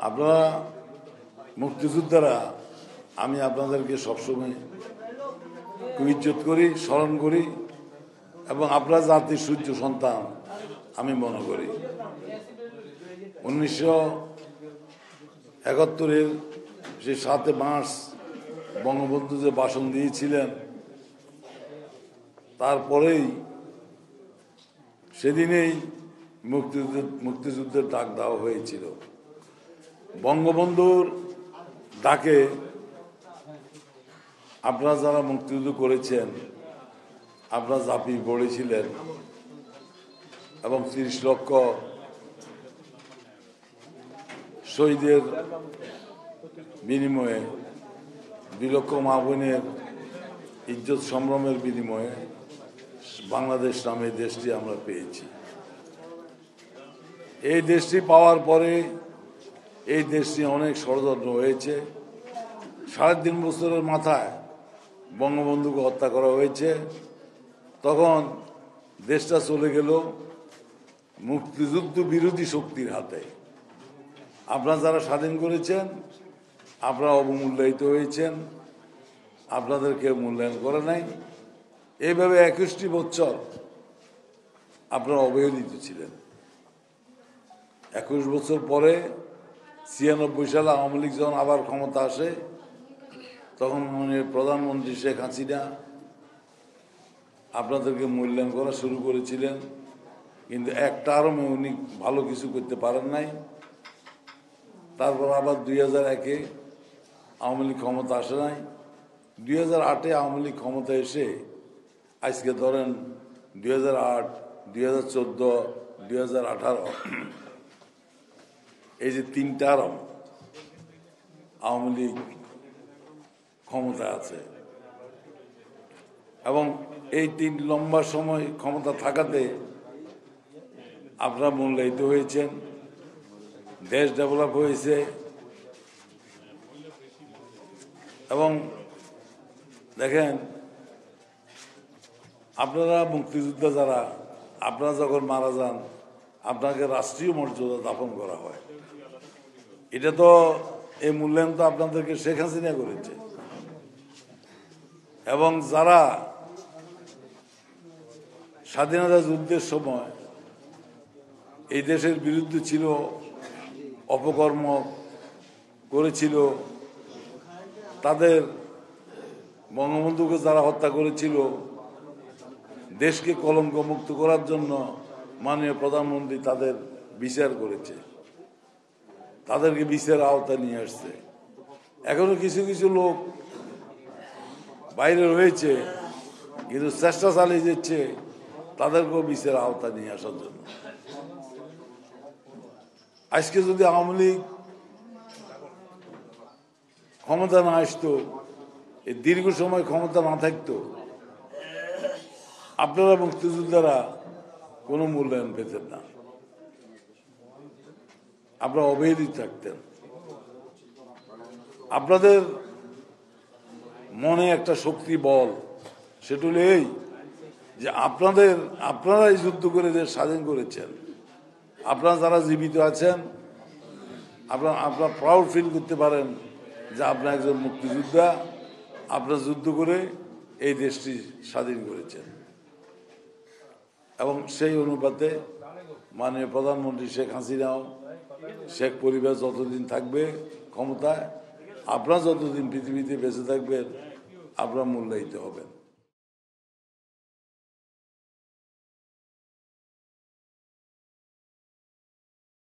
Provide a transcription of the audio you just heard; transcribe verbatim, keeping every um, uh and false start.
আপনারা মুক্তিযোদ্ধারা, আমি আপনাদেরকে সবসময় খুব ইজ্জত করি, স্মরণ করি এবং আপনারা জাতির সূর্য সন্তান আমি মনে করি। উনিশশো একাত্তরের সে সাতই মার্চ বঙ্গবন্ধু যে ভাষণ দিয়েছিলেন, তারপরেই সেদিনেই মুক্তিযুদ্ধের মুক্তিযুদ্ধের ডাক দেওয়া হয়েছিল। বঙ্গবন্ধুর ডাকে আপনারা যারা মুক্তিযুদ্ধ করেছেন, আপনারা ঝাঁপিয়ে পড়েছিলেন এবং তিরিশ লক্ষ শহীদের বিনিময়ে, দুই লক্ষ মা বোনের ইজ্জত সম্ভ্রমের বিনিময়ে বাংলাদেশ নামে দেশটি আমরা পেয়েছি। এই দেশটি পাওয়ার পরে এই দেশটি অনেক ষড়যন্ত্র হয়েছে। সাড়ে তিন বছরের মাথায় বঙ্গবন্ধুকে হত্যা করা হয়েছে। তখন দেশটা চলে গেল মুক্তিযুদ্ধ বিরোধী শক্তির হাতে। আপনারা যারা স্বাধীন করেছেন, আপনারা অবমূল্যায়িত হয়েছেন, আপনাদের কেউ মূল্যায়ন করে নাই। এইভাবে একুশটি বছর আপনারা অবহেলিত ছিলেন। একুশ বছর পরে ছিয়ানব্বই সালে আওয়ামী লীগ যখন আবার ক্ষমতা আসে, তখন মাননীয় প্রধানমন্ত্রী শেখ হাসিনা আপনাদেরকে মূল্যায়ন করা শুরু করেছিলেন, কিন্তু একটা আরও উনি ভালো কিছু করতে পারেন নাই। তারপর আবার দুই হাজার একে আওয়ামী লীগ ক্ষমতা আসে নাই। দুই হাজার আটে আওয়ামী লীগ ক্ষমতা এসে আজকে ধরেন দুই হাজার আট দুই হাজার চোদ্দ দুই হাজার আঠারো এই যে তিনটার আওয়ামী লীগ ক্ষমতা আছে এবং এই তিন লম্বা সময় ক্ষমতা থাকাতে আপনারা মূল্যায়িত হয়েছেন, দেশ ডেভেলপ হয়েছে এবং দেখেন আপনারা মুক্তিযোদ্ধা যারা, আপনারা যখন মারা যান আপনাকে রাষ্ট্রীয় মর্যাদা দাফন করা হয়। এটা তো এই মূল্যায়ন তো আপনাদেরকে শেখ হাসিনা করেছে। এবং যারা স্বাধীনতা যুদ্ধের সময় এই দেশের বিরুদ্ধে ছিল, অপকর্ম করেছিল, তাদের বঙ্গবন্ধুকে যারা হত্যা করেছিল, দেশকে কলঙ্ক মুক্ত করার জন্য মাননীয় প্রধানমন্ত্রী তাদের বিচার করেছে, তাদেরকে বিচারের আওতায় নিয়ে আসছে। এখনো কিছু কিছু লোক বাইরে রয়েছে, কিন্তু চেষ্টা চালিয়ে যাচ্ছে তাদেরকেও বিচারের আওতায় নিয়ে আসার জন্য। আজকে যদি আওয়ামী লীগ ক্ষমতা না আসতো, এই দীর্ঘ সময় ক্ষমতা না থাকতো, আপনারা মুক্তিযোদ্ধারা কোনো মূল্যায়ন পেতেন না, আপনারা অবহেলিত থাকতেন। আপনাদের মনে একটা শক্তি বল, সেটা হলো এই যে আপনাদের আপনারাই যুদ্ধ করে দেশ স্বাধীন করেছেন। আপনারা যারা জীবিত আছেন, আপনারা আপনারা প্রাউড ফিল করতে পারেন যে আপনার একজন মুক্তিযোদ্ধা, আপনারা যুদ্ধ করে এই দেশটি স্বাধীন করেছেন। এবং সেই অনুপাতে মাননীয় প্রধানমন্ত্রী শেখ হাসিনাও, শেখ পরিবার যতদিন থাকবে ক্ষমতায়, আপনারা যতদিন পৃথিবীতে বেঁচে থাকবেন, আপনারা মূল্যায়িত হবেন।